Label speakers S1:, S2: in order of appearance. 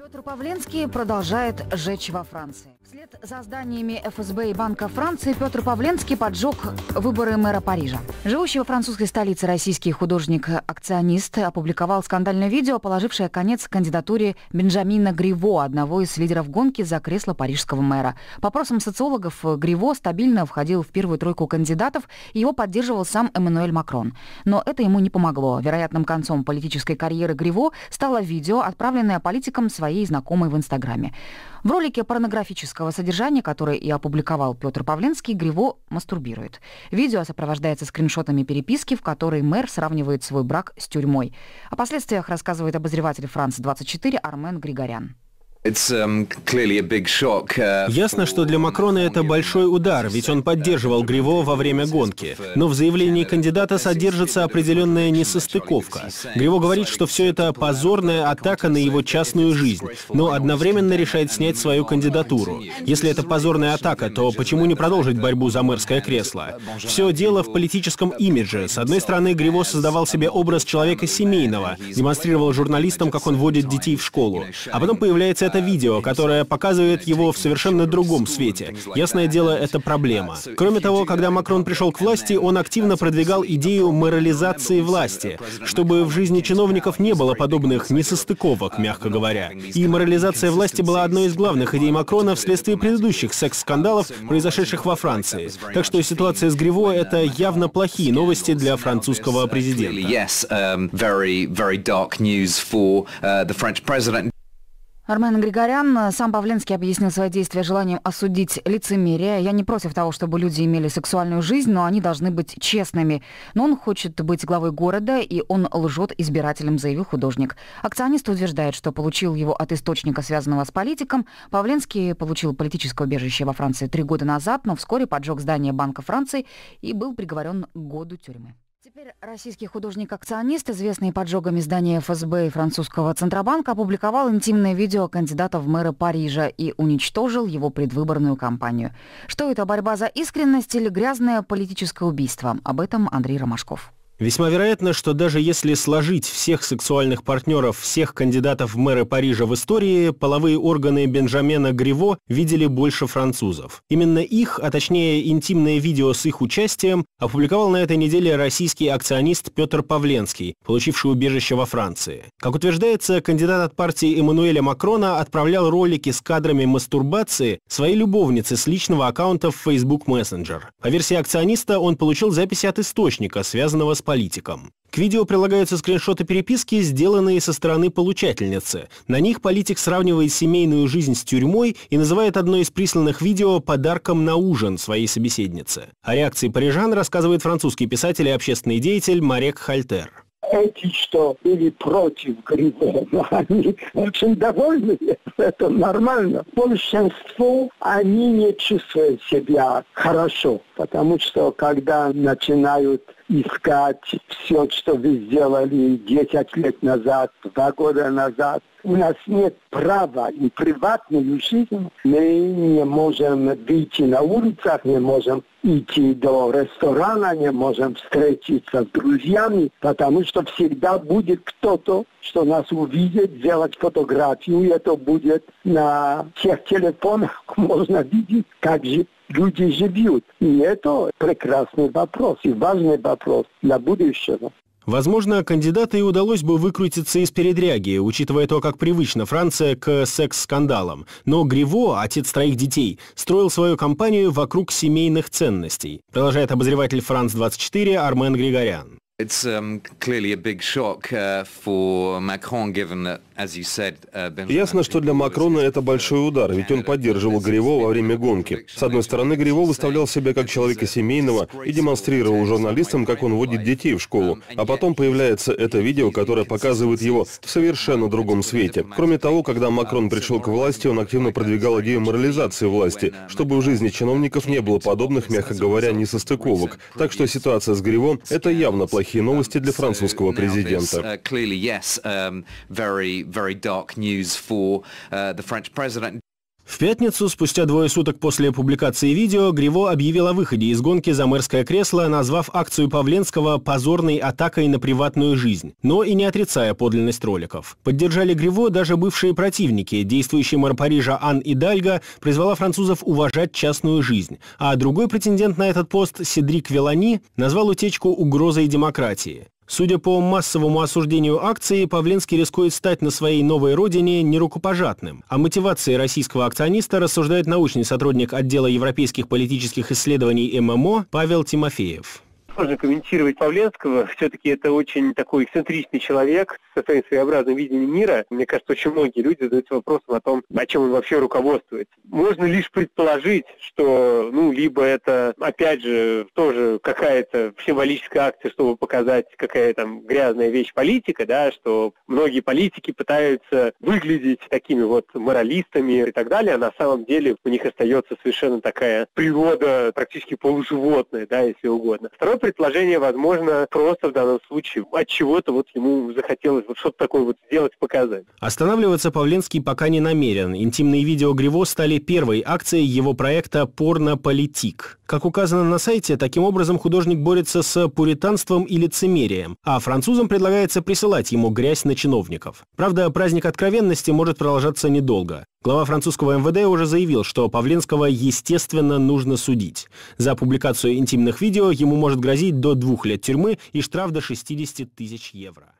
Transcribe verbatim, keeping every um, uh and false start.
S1: Петр Павленский продолжает жечь во Франции. Вслед за зданиями эф эс бэ и Банка Франции Петр Павленский поджег выборы мэра Парижа. Живущий во французской столице российский художник-акционист опубликовал скандальное видео, положившее конец кандидатуре Бенджамина Гриво, одного из лидеров гонки за кресло парижского мэра. По опросам социологов, Гриво стабильно входил в первую тройку кандидатов, и его поддерживал сам Эммануэль Макрон. Но это ему не помогло. Вероятным концом политической карьеры Гриво стало видео, отправленное политиком своей знакомой в Инстаграме. В ролике порнографического содержания, который и опубликовал Петр Павленский, Гриво мастурбирует. Видео сопровождается скриншотами переписки, в которой мэр сравнивает свой брак с тюрьмой. О последствиях рассказывает обозреватель Франс двадцать четыре Армен Григорян.
S2: Um, uh...
S3: Ясно, что для Макрона это большой удар, ведь он поддерживал Гриво во время гонки. Но в заявлении кандидата содержится определенная несостыковка. Гриво говорит, что все это позорная атака на его частную жизнь, но одновременно решает снять свою кандидатуру. Если это позорная атака, то почему не продолжить борьбу за мэрское кресло? Все дело в политическом имидже. С одной стороны, Гриво создавал себе образ человека семейного, демонстрировал журналистам, как он водит детей в школу. А потом появляется это видео, которое показывает его в совершенно другом свете. Ясное дело, это проблема. Кроме того, когда Макрон пришел к власти, он активно продвигал идею морализации власти, чтобы в жизни чиновников не было подобных несостыковок, мягко говоря. И морализация власти была одной из главных идей Макрона вследствие предыдущих секс-скандалов, произошедших во Франции. Так что ситуация с Гриво — это явно плохие новости для французского президента.
S1: Армен Григорян. Сам Павленский объяснил свои действия желанием осудить лицемерие. «Я не против того, чтобы люди имели сексуальную жизнь, но они должны быть честными. Но он хочет быть главой города, и он лжет избирателям», — заявил художник. Акционист утверждает, что получил его от источника, связанного с политиком. Павленский получил политическое убежище во Франции три года назад, но вскоре поджег здание Банка Франции и был приговорен к году тюрьмы. Теперь российский художник-акционист, известный поджогами здания эф эс бэ и французского Центробанка, опубликовал интимное видео кандидата в мэра Парижа и уничтожил его предвыборную кампанию. Что это, борьба за искренность или грязное политическое убийство? Об этом Андрей Ромашков.
S3: Весьма вероятно, что даже если сложить всех сексуальных партнеров всех кандидатов в мэры Парижа в истории, половые органы Бенджамина Гриво видели больше французов. Именно их, а точнее интимное видео с их участием, опубликовал на этой неделе российский акционист Петр Павленский, получивший убежище во Франции. Как утверждается, кандидат от партии Эммануэля Макрона отправлял ролики с кадрами мастурбации своей любовнице с личного аккаунта в Facebook Messenger. По версии акциониста, он получил записи от источника, связанного с политиком. К видео прилагаются скриншоты переписки, сделанные со стороны получательницы. На них политик сравнивает семейную жизнь с тюрьмой и называет одно из присланных видео подарком на ужин своей собеседнице. О реакции парижан рассказывает французский писатель и общественный деятель Марек Хальтер.
S4: Эти, что были против Гриво, они очень довольны, это нормально. Большинство, они не чувствуют себя хорошо, потому что когда начинают искать все, что вы сделали десять лет назад, два года назад, у нас нет права и приватную жизнь. Мы не можем выйти на улицах, не можем идти до ресторана, не можем встретиться с друзьями, потому что всегда будет кто-то, что нас увидит, сделать фотографию, и это будет на всех телефонах, можно видеть, как же люди живут. И это прекрасный вопрос и важный вопрос для будущего.
S3: Возможно, кандидату и удалось бы выкрутиться из передряги, учитывая то, как привычна Франция к секс-скандалам. Но Гриво, отец троих детей, строил свою кампанию вокруг семейных ценностей. Продолжает обозреватель Франс двадцать четыре Армен Григорян.
S2: It's um, clearly a big shock uh, for Macron, given that, as you said, uh,
S5: Ясно, что для Макрона это большой удар, ведь он поддерживал Гриво во время гонки. С одной стороны, Гриво выставлял себя как человека семейного и демонстрировал журналистам, как он водит детей в школу. А потом появляется это видео, которое показывает его в совершенно другом свете. Кроме того, когда Макрон пришел к власти, он активно продвигал идею морализации власти, чтобы в жизни чиновников не было подобных, мягко говоря, несостыковок. Так что ситуация с Гриво — это явно плохие новости для французского президента.
S3: В пятницу, спустя двое суток после публикации видео, Гриво объявил о выходе из гонки за мэрское кресло, назвав акцию Павленского позорной атакой на приватную жизнь, но и не отрицая подлинность роликов. Поддержали Гриво даже бывшие противники. Действующий мэр Парижа Ан Идальго призвала французов уважать частную жизнь, а другой претендент на этот пост, Седрик Вилани, назвал утечку угрозой демократии. Судя по массовому осуждению акции, Павленский рискует стать на своей новой родине нерукопожатным. О мотивации российского акциониста рассуждает научный сотрудник отдела европейских политических исследований эм эм о Павел Тимофеев.
S6: Сложно комментировать Павленского. Все-таки это очень такой эксцентричный человек со своим своеобразным видением мира. Мне кажется, очень многие люди задаются вопросом о том, о чем он вообще руководствуется. Можно лишь предположить, что, ну, либо это, опять же, тоже какая-то символическая акция, чтобы показать, какая там грязная вещь политика, да, что многие политики пытаются выглядеть такими вот моралистами и так далее, а на самом деле у них остается совершенно такая природа практически полуживотная, да, если угодно. Второе предположение, возможно, просто в данном случае от чего-то вот ему захотелось вот что-то такое вот сделать, показать.
S3: Останавливаться Павленский пока не намерен. Интимные видео Гриво стали первой акцией его проекта «Порно-политик». Как указано на сайте, таким образом художник борется с пуританством и лицемерием, а французам предлагается присылать ему грязь на чиновников. Правда, праздник откровенности может продолжаться недолго. Глава французского эм вэ дэ уже заявил, что Павленского, естественно, нужно судить. За публикацию интимных видео ему может грозить до двух лет тюрьмы и штраф до шестидесяти тысяч евро.